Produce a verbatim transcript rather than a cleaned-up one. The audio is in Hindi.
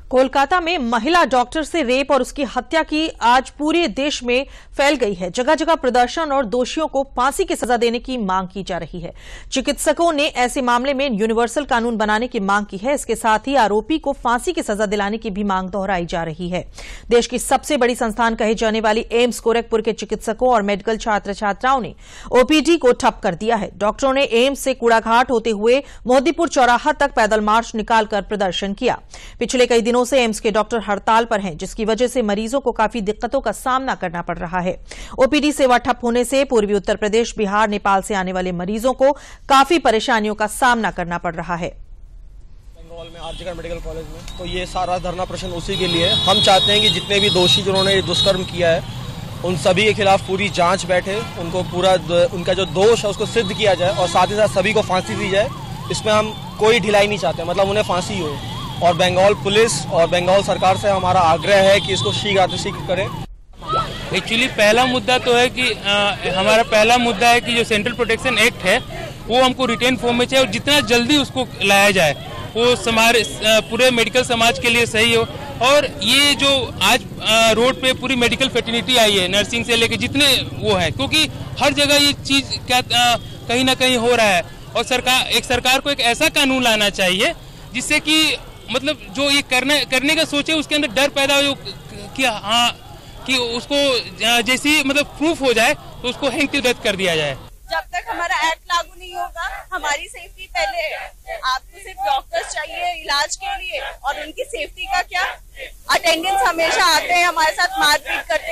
कोलकाता में महिला डॉक्टर से रेप और उसकी हत्या की आज पूरे देश में फैल गई है। जगह जगह प्रदर्शन और दोषियों को फांसी की सजा देने की मांग की जा रही है। चिकित्सकों ने ऐसे मामले में यूनिवर्सल कानून बनाने की मांग की है। इसके साथ ही आरोपी को फांसी की सजा दिलाने की भी मांग दोहराई जा रही है। देश की सबसे बड़ी संस्थान कही जाने वाली एम्स गोरखपुर के चिकित्सकों और मेडिकल छात्र छात्राओं ने ओपीडी को ठप कर दिया है। डॉक्टरों ने एम्स से कूड़ाघाट होते हुए मोदीपुर चौराहा तक पैदल मार्च निकालकर प्रदर्शन किया। पिछले कई दिनों से एम्स के डॉक्टर हड़ताल पर हैं, जिसकी वजह से मरीजों को काफी दिक्कतों का सामना करना पड़ रहा है। ओपीडी सेवा ठप होने से पूर्वी उत्तर प्रदेश, बिहार, नेपाल से आने वाले मरीजों को काफी परेशानियों का सामना करना पड़ रहा है। बंगाल में आरजीकर मेडिकल कॉलेज में तो ये सारा धरना प्रदर्शन उसी के लिए। हम चाहते हैं कि जितने भी दोषी जिन्होंने दुष्कर्म किया है उन सभी के खिलाफ पूरी जांच बैठे, उनको पूरा उनका जो दोष है उसको सिद्ध किया जाए और साथ ही साथ सभी को फांसी दी जाए। इसमें हम कोई ढिलाई नहीं चाहते, मतलब उन्हें फांसी हो। और बंगाल पुलिस और बंगाल सरकार से हमारा आग्रह है कि इसको शीघ्र शीघ्र करें। एक्चुअली पहला मुद्दा तो है कि आ, हमारा पहला मुद्दा है कि जो सेंट्रल प्रोटेक्शन एक्ट है वो हमको रिटेन फॉर्म में चाहिए और जितना जल्दी उसको लाया जाए वो समाज पूरे मेडिकल समाज के लिए सही हो। और ये जो आज आ, रोड पे पूरी मेडिकल फैटर्निटी आई है, नर्सिंग से लेके जितने वो है, क्योंकि हर जगह ये चीज क्या आ, कहीं ना कहीं हो रहा है। और सरकार एक सरकार को एक ऐसा कानून लाना चाहिए जिससे कि मतलब जो ये करने करने का सोचे उसके अंदर डर पैदा हो कि हाँ कि उसको जैसी मतलब प्रूफ हो जाए तो उसको हैंग टू डेथ कर दिया जाए। जब तक हमारा एक्ट लागू नहीं होगा हमारी सेफ्टी पहले है। आपको सिर्फ डॉक्टर्स चाहिए इलाज के लिए और उनकी सेफ्टी का क्या? अटेंडेंस हमेशा आते हैं हमारे साथ मारपीट करते